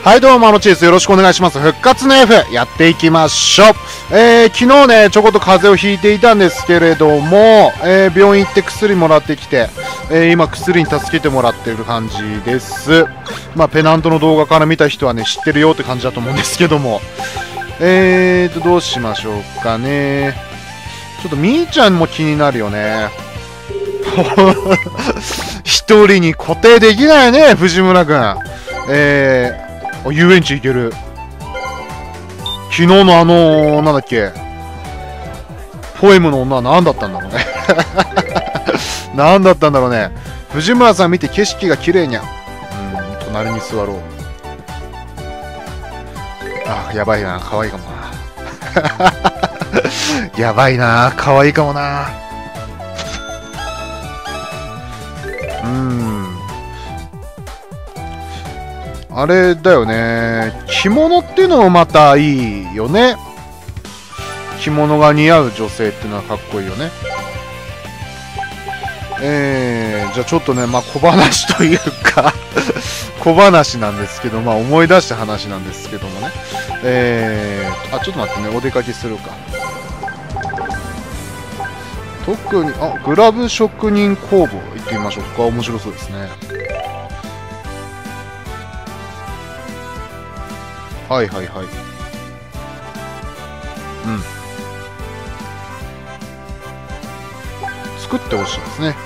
はいどうも、チーズよろしくお願いします。復活の F やっていきましょう。昨日ねちょこっと風邪をひいていたんですけれども、病院行って薬もらってきて、今薬に助けてもらっている感じです。まあペナントの動画から見た人はね知ってるよって感じだと思うんですけども、どうしましょうかね。ちょっとみーちゃんも気になるよね。一人に固定できないね藤村君。遊園地行ける。昨日のなんだっけ、ポエムの女は何だったんだろうね。何だったんだろうね。藤村さん見て景色が綺麗にゃ。隣に座ろう。あ、やばいな、可愛いかもな。やばいな、可愛いかもな。あれだよね、着物っていうのもまたいいよね。着物が似合う女性っていうのはかっこいいよね。じゃあちょっとね、まあ小話というか小話なんですけど、まあ思い出した話なんですけどもね。ちょっと待ってね、お出かけするか。特にグラブ職人工房行ってみましょうか。面白そうですね。はいはいはい。作ってほしいですね。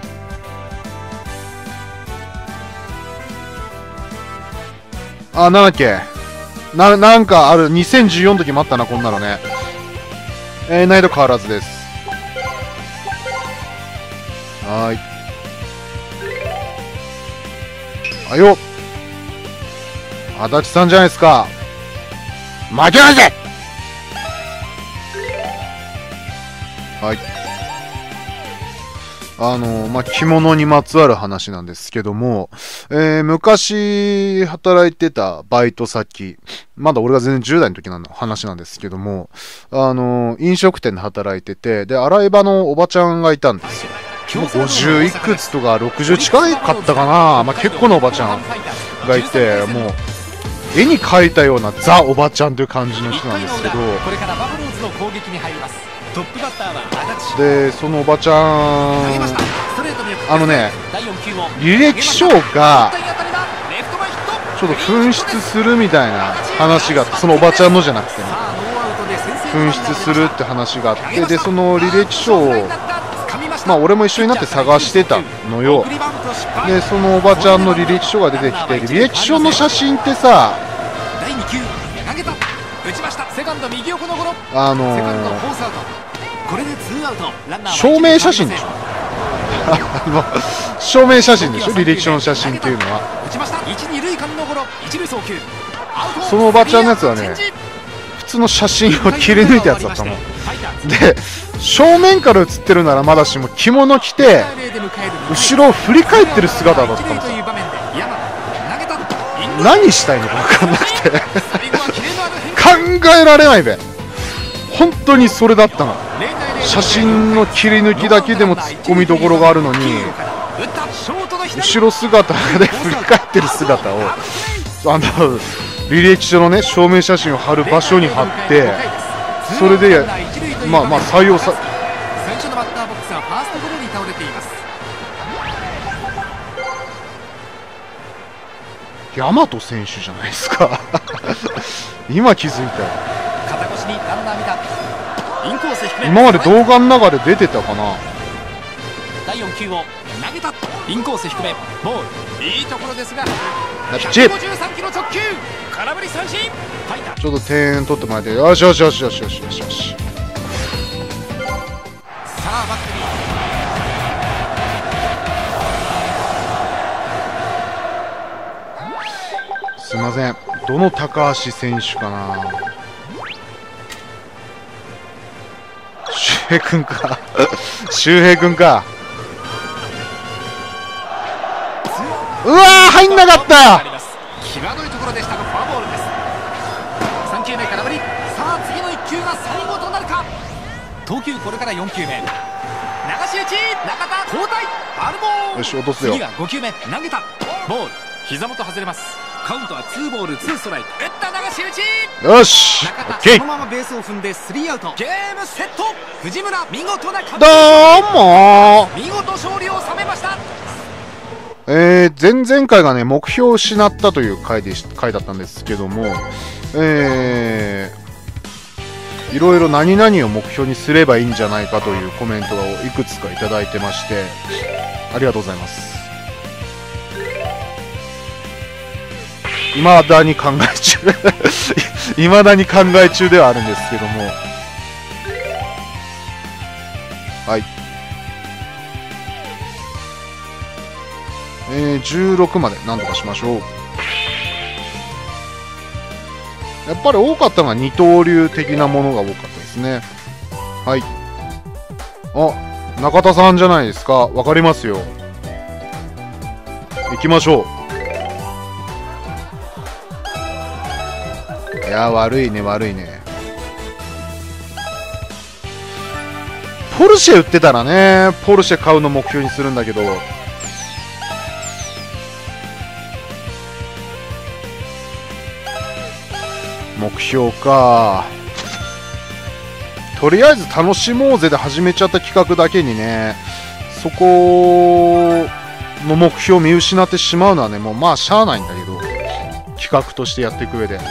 なんだっけ、なんかある。2014の時もあったな、こんなのね。難易度変わらずです。はーい。よっ、足立さんじゃないですか。負けないぜ。はい。まあ、着物にまつわる話なんですけども、昔働いてたバイト先、まだ俺が全然10代の時の話なんですけども、飲食店で働いてて、で、洗い場のおばちゃんがいたんですよ。もう50いくつとか60近かったかな。まあ、結構なおばちゃんがいて、もう、絵に描いたようなザ・おばちゃんという感じの人なんですけど、で、そのおばちゃん、履歴書がちょっと紛失するみたいな話があって、そのおばちゃんのじゃなくてね、紛失するって話があって、で、その履歴書をまあ俺も一緒になって探してたのよ。で、そのおばちゃんの履歴書が出てきて、履歴書の写真ってさ、証明写真でしょ。証明写真でしょ、履歴書の写真っていうのは。そのおばちゃんのやつはね、普通の写真を切り抜いたやつだったので、正面から写ってるならまだしも、着物着て後ろを振り返ってる姿だったのさ。何したいのか分かんなくて考えられないべ。本当にそれだったの。写真の切り抜きだけでも突っ込みどころがあるのに、後ろ姿で振り返ってる姿を履歴書のね、証明写真を貼る場所に貼って、それでまあ採用さ。大和選手じゃないですか。今気づいたよ。今まで動画の中で出てたかな。 第4球を投げた。インコース低め、ボール。いいところですが、 153 キロ直球、空振り三振。 ちょっと点取ってもらって、よしよしよしよしよしよしよし。 さあバッテリー。すいません、どの高橋選手かな。周平君か。周平君か。うわー、入んなかった。 際どいところでしたがフォアボールです。3球目空振り。さあ次の1球が最後となるか。投球これから4球目、流し打ち、中田交代、ファウルボール。 よし、落とすよ。 次が5球目、投げたボール。膝元外れます。 カウントは2ボール2ストライク。打った流し打ち。 よし、 中田オッケー。 そのままベースを踏んで3アウト。ゲームセット。藤村見事な完どうも見事勝利を収めました。 前々回がね、目標を失ったという回だったんですけども、いろいろ何々を目標にすればいいんじゃないかというコメントをいくつかいただいてまして、ありがとうございます。未だに考え中未だに考え中ではあるんですけども、はい、16まで何とかしましょう。やっぱり多かったのは二刀流的なものが多かったですね。はい。あ、中田さんじゃないですか。わかりますよ。行きましょう。いや、悪いね、悪いね。ポルシェ売ってたらね、ポルシェ買うの目標にするんだけど、目標か。とりあえず楽しもうぜで始めちゃった企画だけにね、そこの目標を見失ってしまうのはね、もうまあしゃあないんだけど、企画としてやっていく上で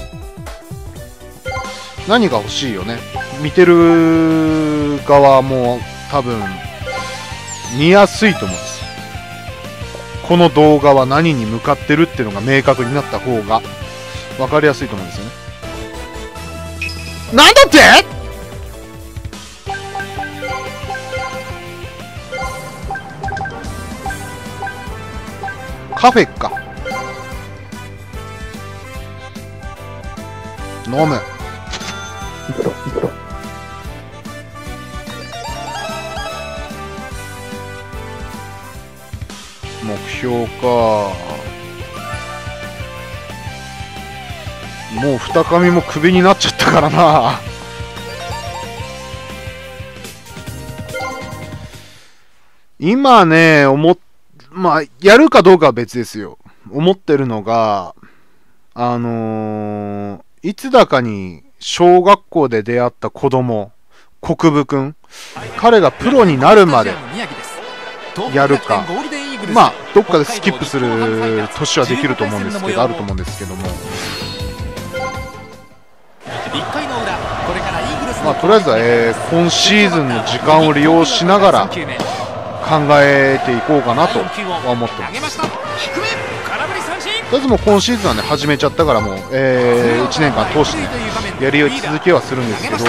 何が欲しいよね。見てる側も多分見やすいと思うんです。この動画は何に向かってるっていうのが明確になった方が分かりやすいと思うんですよね。なんだってカフェか。飲む。目標か。もう二上もクビになっちゃったからな。今ね、まあ、やるかどうかは別ですよ。思ってるのが、いつだかに小学校で出会った子供、国分くん、彼がプロになるまでやるか、まあ、どっかでスキップする年はできると思うんですけど、あると思うんですけども、まあ、とりあえずは、今シーズンの時間を利用しながら考えていこうかなとは思ってます。とりあえずもう今シーズンはね、始めちゃったからもう、1年間通して、ね、やり続けはするんですけど、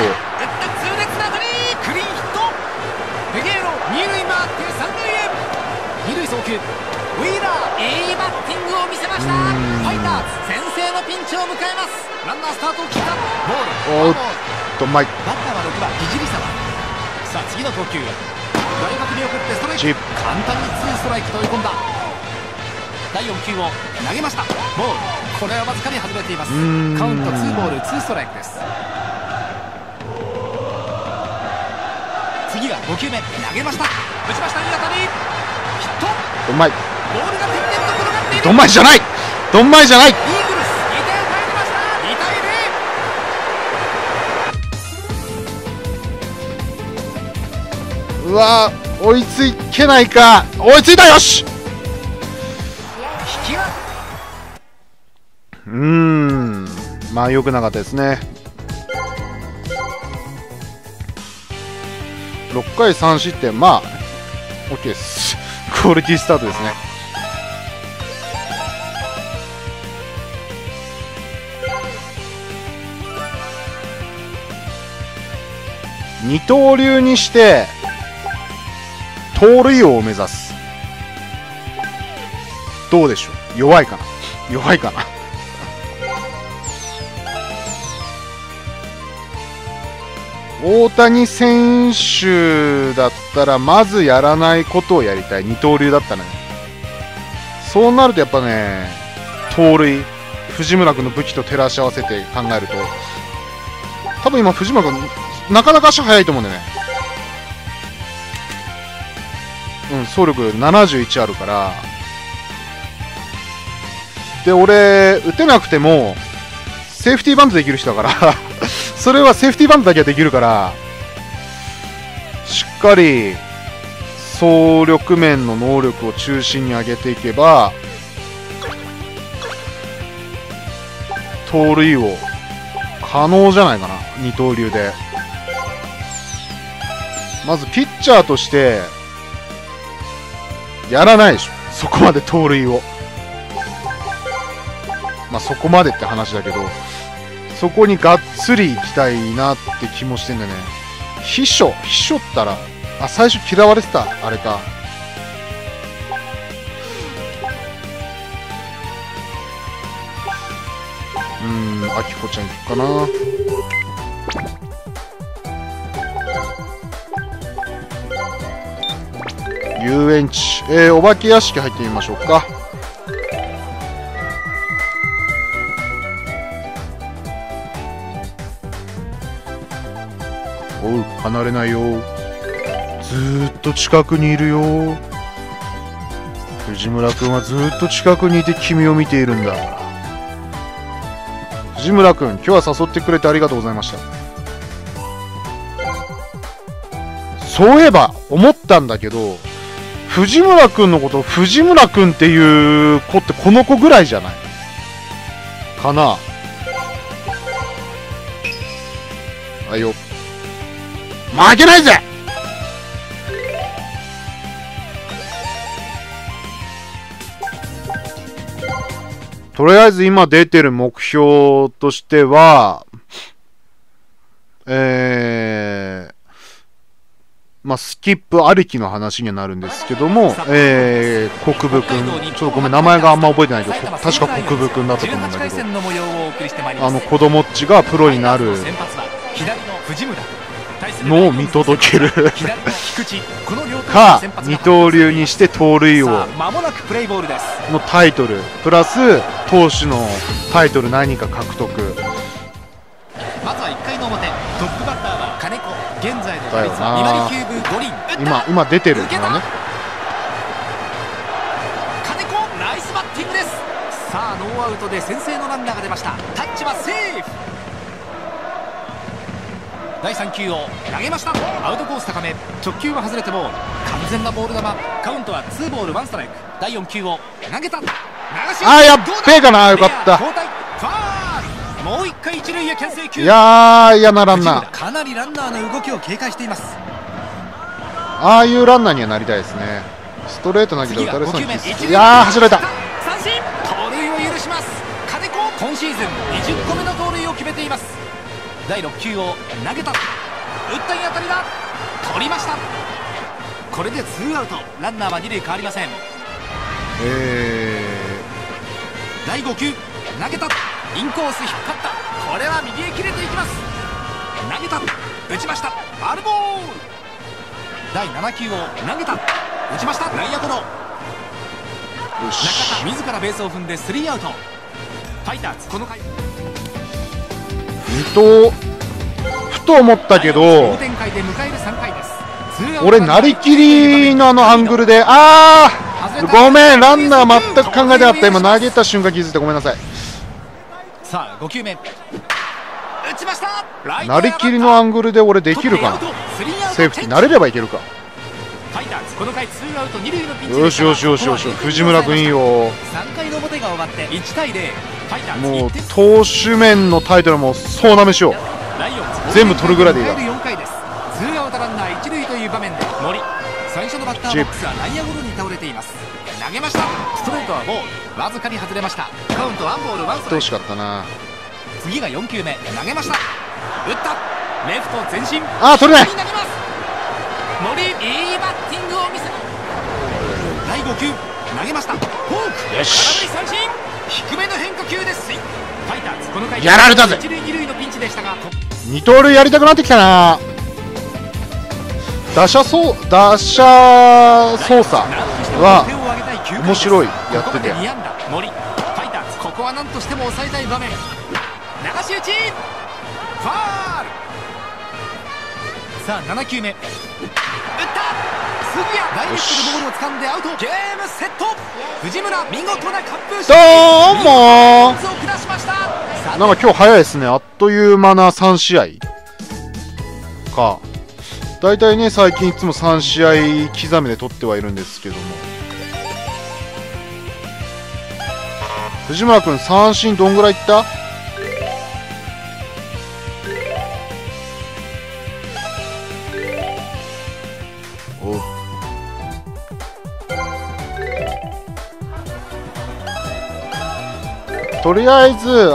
ウィーラー、いいバッティングを見せました。ファイターズ先制のピンチを迎えます。ランナースタートを切った。ボール。おっと、バッターは6番聖沢。さあ次の投球、外角に送ってストライク。簡単に2ストライクと追い込んだ。第4球を投げました。ボール。これはわずかに外れています。カウント2ボール2ストライクです。次が5球目、投げました。打ちました。いい当たり。ヒット。 うまい。 ボールが点々と転がっている。 どんまいじゃない。どんまいじゃない。イーグルス2点入りました。2対0。 うわー、追いつけないか。追いついた。よし。 引き分。 まあ良くなかったですね。6回3失点、まあ OK です。クオリティスタートですね。二刀流にして盗塁王を目指す。どうでしょう。弱いかな。弱いかな。大谷選手だったらまずやらないことをやりたい。二刀流だったらね。そうなるとやっぱね、盗塁、藤村君の武器と照らし合わせて考えると、多分今藤村君なかなか足速いと思うんだよね。走力71あるから、 で、俺、打てなくても、セーフティーバントできる人だから、それはセーフティーバントだけはできるから、しっかり、走力面の能力を中心に上げていけば、盗塁を可能じゃないかな、二刀流で。まずピッチャーとしてやらないでしょ、そこまで盗塁を。まあそこまでって話だけど、そこにがっつり行きたいなって気もしてんだよね。秘書ったら、あ、最初嫌われてた、あれか。あきこちゃん行くかな。遊園地、お化け屋敷入ってみましょうか。おう、離れないよ。ずーっと近くにいるよ。藤村くんはずーっと近くにいて君を見ているんだ。藤村くん、今日は誘ってくれてありがとうございました。そういえば思ったんだけど、藤村くんのこと藤村くんっていう子ってこの子ぐらいじゃないかな。はいよ、負けないぜ。とりあえず今出てる目標としては、まあ、スキップありきの話にはなるんですけども、国分くん、ちょっとごめん、名前があんま覚えてないけど、確か国分くんだったと思うんだけど、子供っちがプロになるのを見届けるか、二刀流にして盗塁王のタイトルプラス投手のタイトル何か獲得。 まずは1回の表、トップバッターは金子。現在の打率は2割9分5厘。 今出てるのね。 金子、ナイスバッティングです。さあノーアウトで先制のランナーが出ました。タッチはセーフ。第3球を投げました。アウトコース高め、直球は外れても完全なボール球。カウントは2ボール1ストライク。第4球を投げた。流しあ、やっべえかな、よかった。 交代、ファール。もう一回一塁へ牽制球。 いやー、嫌なランナー。 かなりランナーの動きを警戒しています。 ああいうランナーにはなりたいですね。ストレート投げたら打たれそうな気がする。いやー、走られた。 三振。盗塁を許します。金子、今シーズン20個目の盗塁を決めています。第6球を投げた。打ったいい当たりだ。取りました。これでツーアウト。ランナーは2塁変わりません。第5球投げた。インコース引っ張った。これは右へ切れていきます。投げた。打ちました。ファウルボール。第7球を投げた。打ちました。内野ゴロ。中田自らベースを踏んでスリーアウト。ファイターズこの回ふと思ったけど、俺なりきりのアングルで、ごめん、ランナー全く考えてなかった。今投げた瞬間気づいてごめんなさい。 さあ5球目打ちました。 なりきりのアングルで俺できるかな。セーフティー慣れればいけるか。 ファイターズこの回ツーアウト2塁のピンチ。 よしよしよしよし、藤村君いいよ。 3回の表が終わって1対0。ファイターズもう投手面のタイトルも総なめしよう。全部取るぐらいでいいから。 4回です。ツーアウトランナー1塁という場面で森、最初のバッターボックスは内野ゴロに倒れています。投げました。ストレートはボール、わずかに外れました。カウントワンボールワンストライク。 惜しかったな。 次が4球目投げました。打ったレフト前進。 取れない。 森、いいバッティングを見せる。第5球投げました。フォーク、 よし、 空振り三振。低めの変化球でスイング。ファイターズこの回やられたぜ。 1塁2塁のピンチでしたが、 二刀流やりたくなってきたな。打者操作は面白い、やってて。 森、ファイターズここは何としても抑えたい場面。流し打ち、ファール。 さあ7球目打った杉谷ダイレクトでボールを掴んでアウト。ゲームセット。藤村見事な完封どうもを下しました。 なんか今日早いですね。あっという間な3試合か。だいたいね、最近いつも3試合刻みで取ってはいるんですけども、藤村君三振どんぐらいいった？お、とりあえず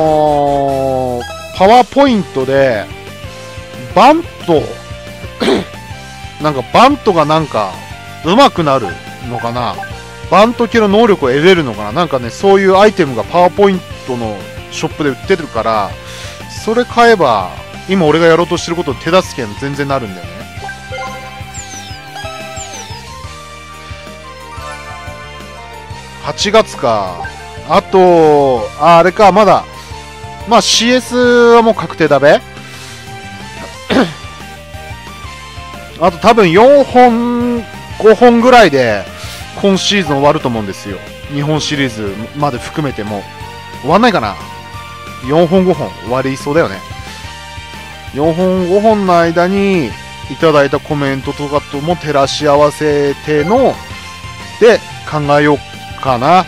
パワーポイントでバントなんかバントがなんか上手くなるのかな、バント系の能力を得れるのかな、なんかね、そういうアイテムがパワーポイントのショップで売ってるから、それ買えば今俺がやろうとしてることを手助けに全然なるんだよね。8月か。あとあれか、まだまあ CS はもう確定だべあと多分4本5本ぐらいで今シーズン終わると思うんですよ。日本シリーズまで含めても終わんないかな。4本5本終わりそうだよね。4本5本の間にいただいたコメントとかとも照らし合わせてので考えようかな。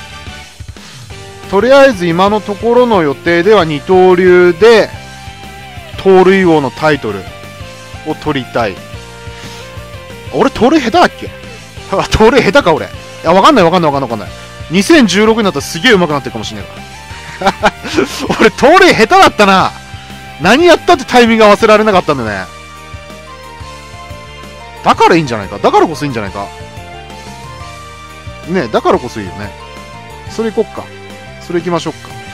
とりあえず今のところの予定では二刀流で盗塁王のタイトルを取りたい。俺盗塁下手だっけ盗塁下手か俺。いや、わかんない。2016になったらすげえ上手くなってるかもしれないから俺盗塁下手だったな。何やったってタイミング合わせられなかったんだね。だからいいんじゃないか。だからこそいいんじゃないかね。だからこそいいよね。それ行こっか。それ行きましょう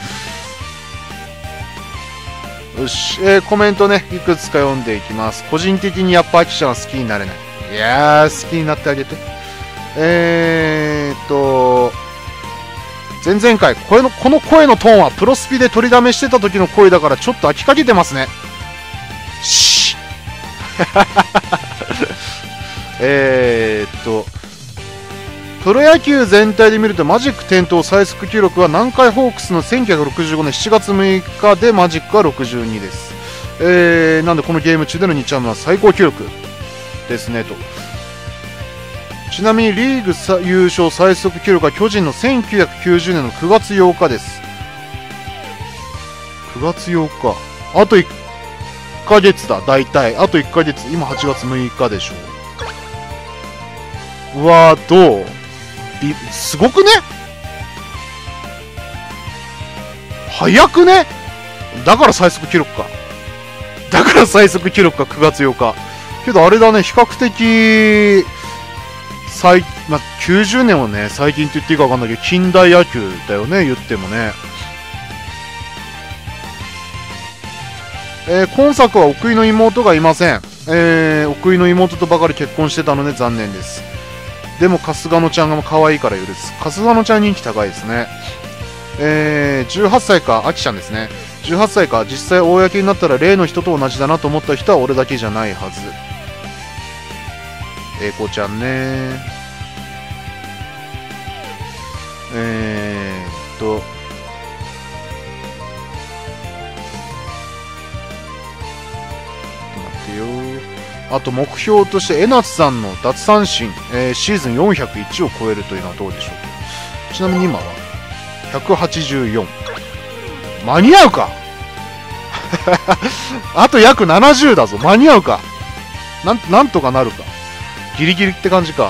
か。よし、コメントね、いくつか読んでいきます。個人的にやっぱアキちゃんは好きになれない。いやー、好きになってあげて。前々回、この声のトーンはプロスピで取りだめしてた時の声だからちょっと飽きかけてますね。シップロ野球全体で見るとマジック点灯最速記録は南海ホークスの1965年7月6日でマジックは62です。なんでこのゲーム中での2チャンムは最高記録ですねと。ちなみにリーグ優勝最速記録は巨人の1990年の9月8日です。9月8日、あと1ヶ月だ。大体あと1ヶ月。今8月6日でしょ。うわー、どう？すごくね？早くね？だから最速記録か。9月8日。けどあれだね、比較的まあ、90年はね、最近って言っていいか分かんないけど近代野球だよね、言ってもね。今作は奥井の妹がいません。奥井の妹とばかり結婚してたので残念です。でも春日野ちゃんが可愛いから許す。春日野ちゃん人気高いですね。18歳か、あきちゃんですね。18歳か、実際公になったら例の人と同じだなと思った人は俺だけじゃないはず。栄子ちゃんね。ちょっと待ってよ。あと目標として江夏さんの奪三振、シーズン401を超えるというのはどうでしょうか。ちなみに今は184。間に合うかあと約70だぞ。間に合うか。なんとかなるか。ギリギリって感じか。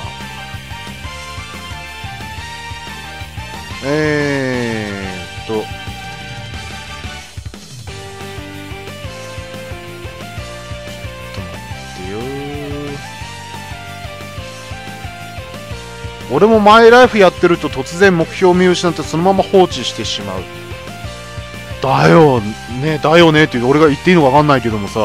俺もマイライフやってると突然目標を見失ってそのまま放置してしまう。だよねって俺が言っていいのか分かんないけどもさ、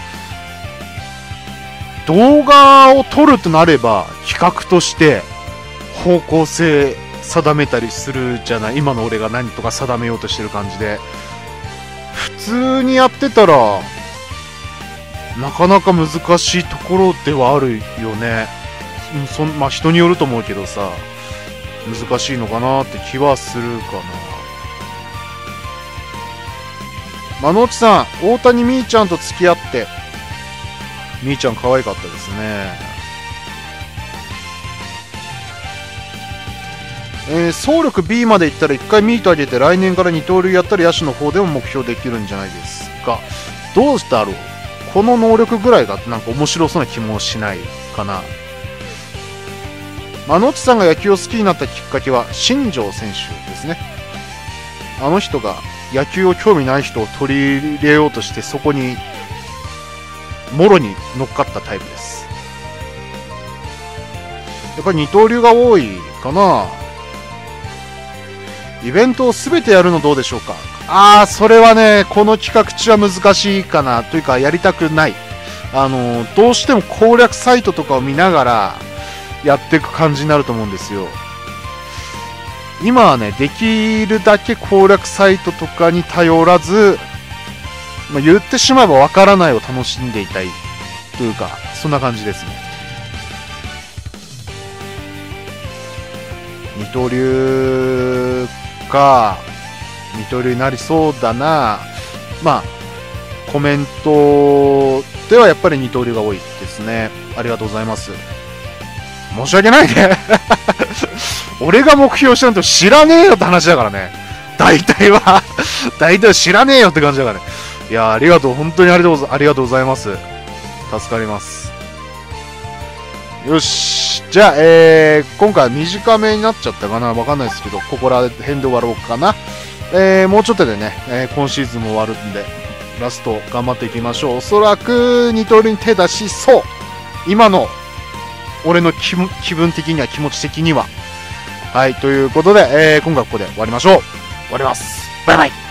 動画を撮るとなれば企画として方向性定めたりするじゃない。今の俺が何とか定めようとしてる感じで、普通にやってたらなかなか難しいところではあるよね。まあ人によると思うけどさ、難しいのかなって気はするかな。まのうちさん、大谷みーちゃんと付き合って、みーちゃん可愛かったですね。総力 B までいったら1回ミート上げて来年から二刀流やったら野手の方でも目標できるんじゃないですか。どうだろう、この能力ぐらいがなんか面白そうな気もしないかな。まのうちさんが野球を好きになったきっかけは新庄選手ですね。あの人が野球を興味ない人を取り入れようとして、そこにもろに乗っかったタイプです。やっぱり二刀流が多いかな。イベントを全てやるのどうでしょうか。それはね、この企画中は難しいかなというか、やりたくない。どうしても攻略サイトとかを見ながらやっていく感じになると思うんですよ。今はね、できるだけ攻略サイトとかに頼らず、言ってしまえばわからないを楽しんでいたいというか、そんな感じですね。二刀流か、二刀流になりそうだな。コメントではやっぱり二刀流が多いですね。ありがとうございます。申し訳ないね。俺が目標したんと知らねえよって話だからね。大体は知らねえよって感じだからね。いや、ありがとう。本当にありがとうございます。助かります。よし。じゃあ、今回は短めになっちゃったかな。わかんないですけど、ここら辺で終わろうかな。もうちょっとでね、今シーズンも終わるんで、ラスト頑張っていきましょう。おそらく二刀流に手出しそう。今の俺の気分的には、気持ち的には。はい、ということで、今回はここで終わりましょう。終わります。バイバイ。